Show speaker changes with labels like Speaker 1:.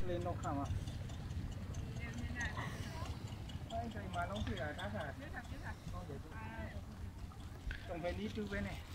Speaker 1: lên nó khăm à cái mà nó chỉ là đá cả không để trồng về đi từ bên này